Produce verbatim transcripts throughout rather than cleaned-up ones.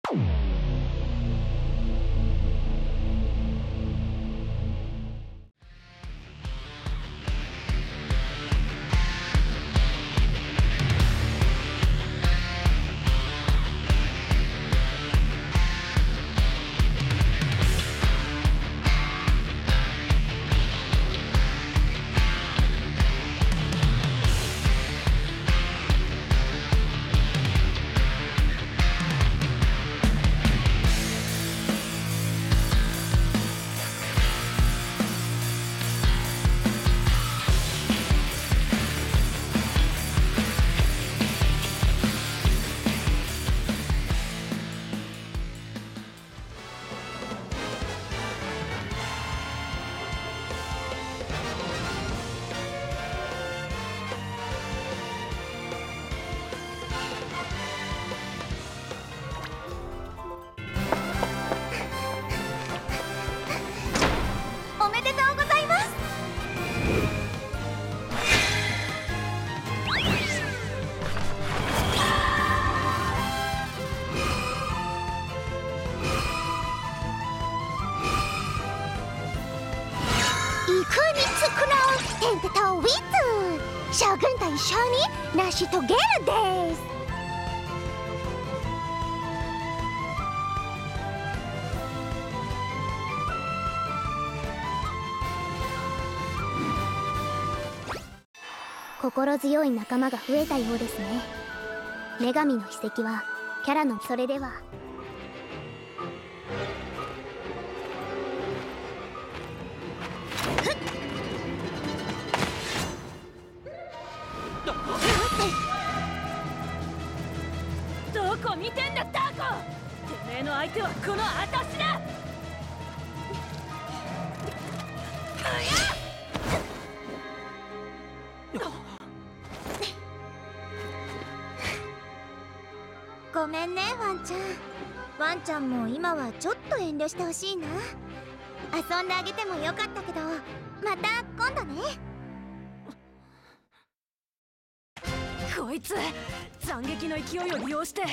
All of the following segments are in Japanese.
おめでとうございます。いかにつくのテントとウィッツ将軍と一緒に成し遂げるです。心強い仲間が増えたようですね。女神の秘跡はキャラのそれではどこ見てんだタコ。てめえの相手はこの私だ。 ごめんねワンちゃん。ワンちゃんも今はちょっと遠慮してほしいな。遊んであげてもよかったけど、また今度ね。 こいつ斬撃の勢いを利用して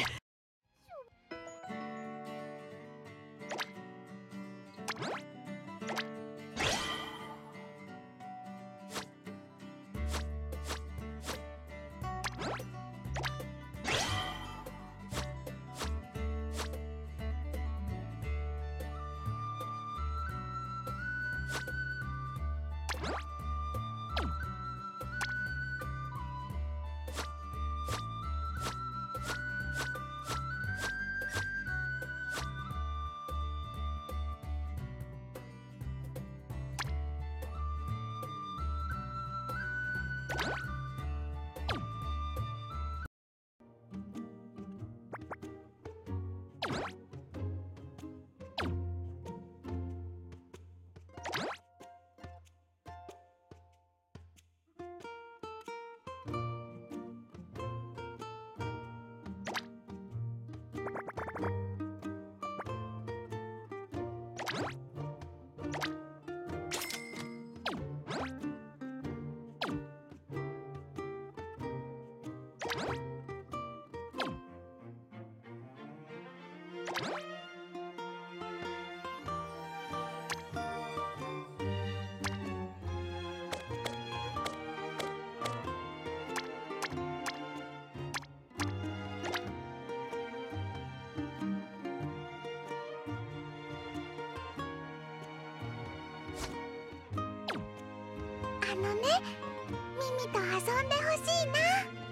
あのね、ミミと遊んでほしいな。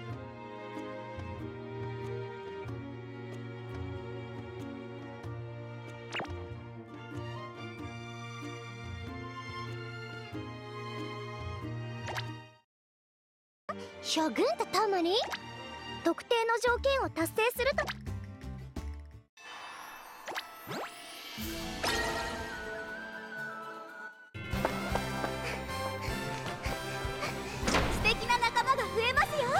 将軍と共に特定の条件を達成すると。素敵な仲間が増えますよ。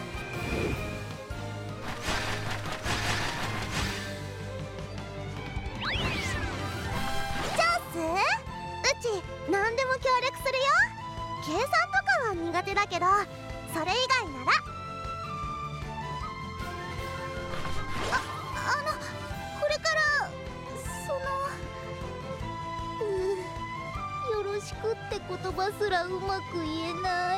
チャンス？うち何でも協力するよ。計算とかは苦手だけど、それ以外なら。あ、あのこれ葉すらうまく言えない。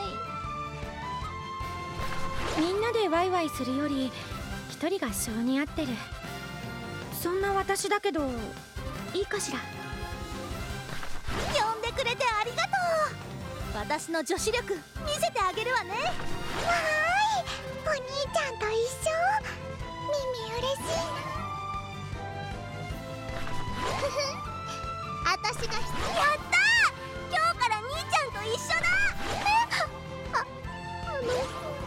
みんなでワイワイするより一人が性に合ってる。そんな私だけどいいかしら。 呼んでくれてありがとう。私の女子力見せてあげるわね。わーい、お兄ちゃんと一緒。ミミ嬉しいな。ふふ私がやったー。今日から兄ちゃんと一緒だ。あ、あの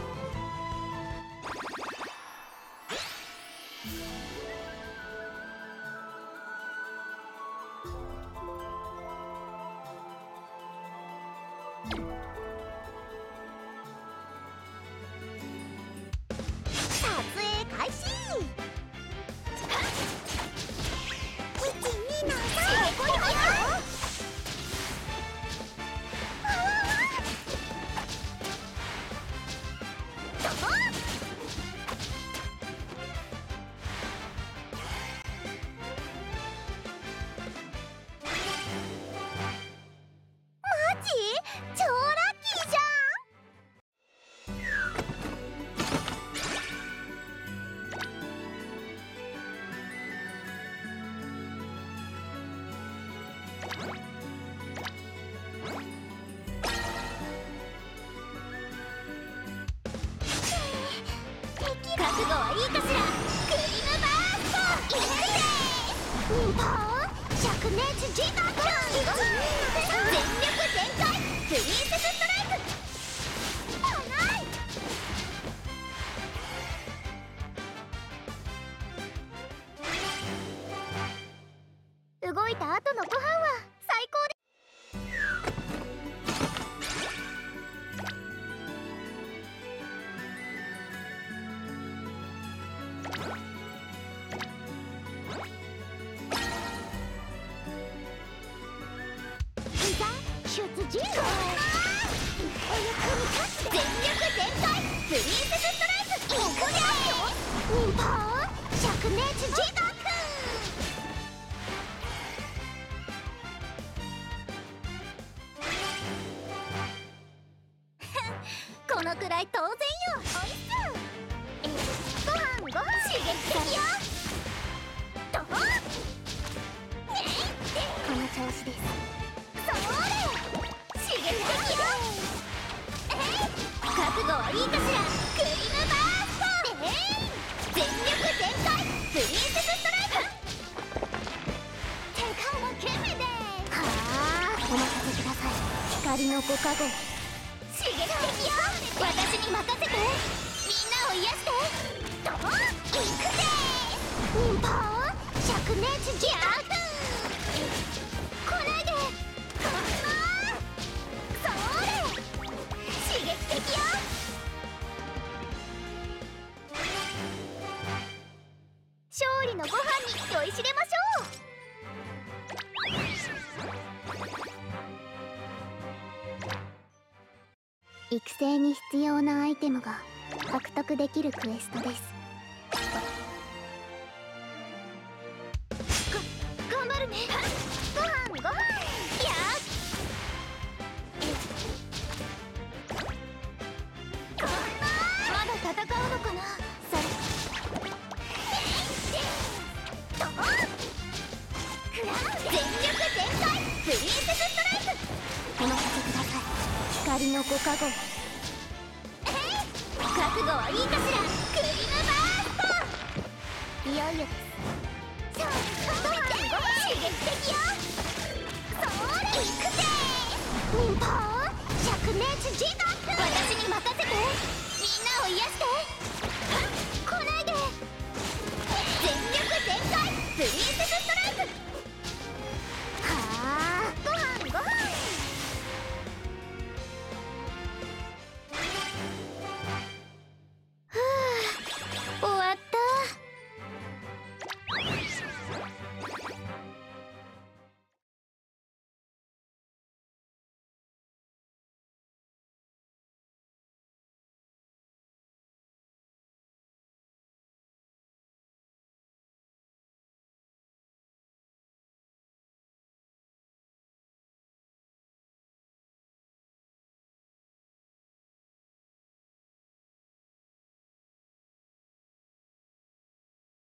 撮影開始。いち、にのさん、ここよ。マジ？超ラッキーじゃん。覚悟はいいかしら。クリームバースト。いくぜ。忍法灼熱ジガー全力全開プリンセスストライク。早い。動いた後のご飯は最高です。出陣。お役に立つ。全力全開プリンセスストライク。いくぜ。忍法灼熱地獄。このくらい当然よ。おいしそう。えご飯ご飯刺激的よ。とこの調子です。それ刺激的よ。覚悟はいいかしら。クリームバースト。全力全開プリンセスストライク。手間のケメで。はあ、お任せください。光のご加護。刺激的よ。私に任せて。みんなを癒して。と行くぜ。忍法灼熱ジャーク。来ないで。刺激的よ。勝利のご飯に酔いしれましょう。育成に必要なアイテムが獲得できるクエストです。が頑張るね。ご飯ご飯。やまだ戦うのかな。それ全力全開プリンセスストライク。お任せください。光のご加護。覚悟はいいかしら。クリームバースト。いよいよです。ご飯ご飯刺激的よ。それいくぜ。忍法灼熱地獄。私に任せて。みんなを癒して。